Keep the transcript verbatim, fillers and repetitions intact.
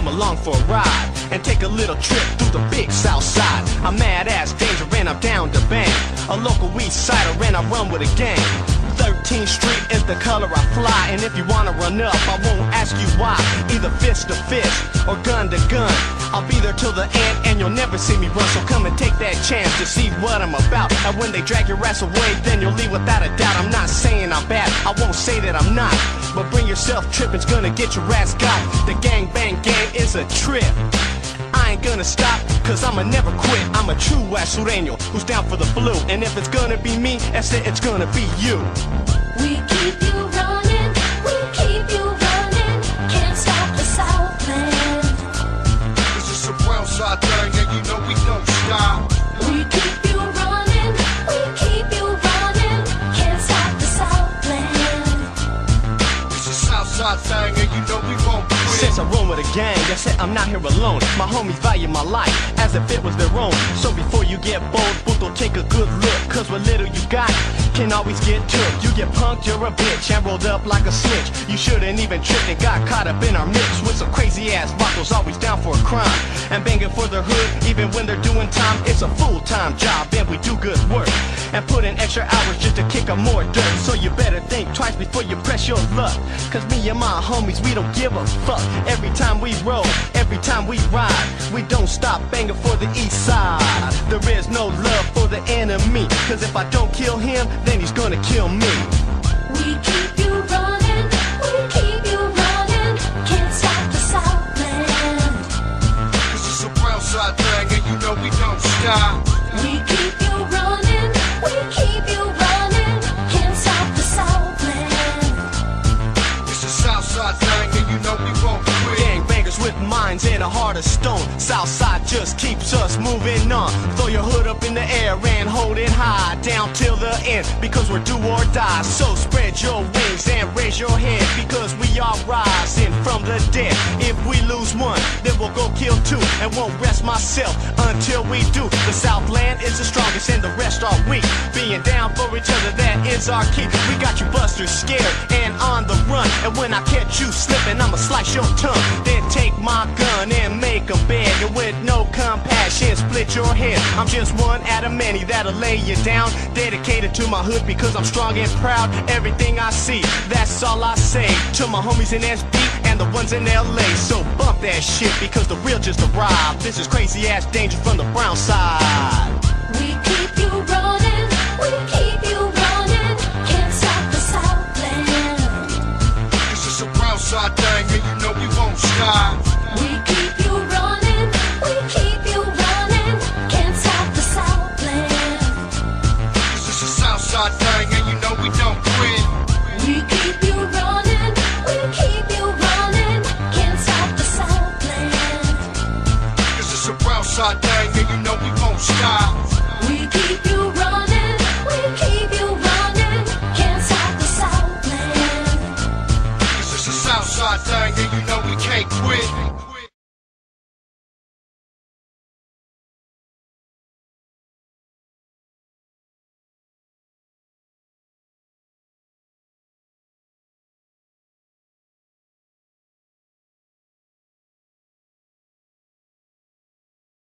come along for a ride and take a little trip through the big South Side. I'm mad ass danger and I'm down to bang. A local East Sider and I run with a gang. thirteenth Street is the color I fly, and if you wanna run up, I won't ask you why. Either fist to fist or gun to gun, I'll be there till the end and you'll never see me run. So come and take that chance to see what I'm about. And when they drag your ass away, then you'll leave without a doubt. I'm not saying I'm bad, I won't say that I'm not, but bring yourself tripping's gonna get your ass got. The gang bang gang is a trip. I ain't gonna stop, cause I'ma never quit. I'm a true ass sureño who's down for the blue. And if it's gonna be me, that's it, it's gonna be you. We keep you running, we keep you running, can't stop the Southland. This is a brown side thing and you know we don't stop. We keep you running, we keep you running, can't stop the Southland. This is Southside thing and you know we won't quit. Since I roll with a gang, I said I'm not here alone. My homies value my life as if it was their own. So before you get bold, Puto, take a good look, cause what little you got can always get took. You get punked, you're a bitch, and rolled up like a snitch. You shouldn't even tripped and got caught up in our mix with some crazy ass vatos always down for a crime and banging for the hood even when they're doing time. It's a full-time job and we do good work and put in extra hours just to kick up more dirt. So you better think twice before you press your luck, cause me and my homies, we don't give a fuck. Every time we roll, every time we ride, we don't stop banging for the east side. There is no love for the enemy, cause if I don't kill him, then he's gonna kill me. We keep you running, we keep you running, can't stop the Southland. This is a brown side thing and you know we don't stop. We keep you running, we keep you running, can't stop the Southland. This is Southside thing and you know we won't quit. Gangbangers with minds and a heart of stone. Southside just keeps us moving on. Throw your hood up in the air and hold it high down till the end, because we're do or die. So spread your wings and raise your head, because we are rising from the dead. If we lose one, then we'll go kill two, and won't rest myself until we do. The Southland is the strongest and the rest are weak. Being down for each other, that is our key. We got you busters scared and on the run, and when I catch you slipping, I'ma slice your tongue. Then take my gun and make a beg, and with no compassion split your head. I'm just one out of many that'll lay you down, dedicated to my hood because I'm strong and proud. Everything I see, that's all I say to my homies in S B and the ones in L A. So bump that shit because the real just arrived. This is crazy ass danger from the brown side. We keep you running, we keep you running, can't stop the Southland. This is a brown side thing and you know we won't stop. We keep you running, we keep you running, can't stop the Southland. This is a Southside thing and you know we don't quit. We keep you running, we keep you running, can't stop the Southland. This is a brown side thing and you know we won't stop. We keep you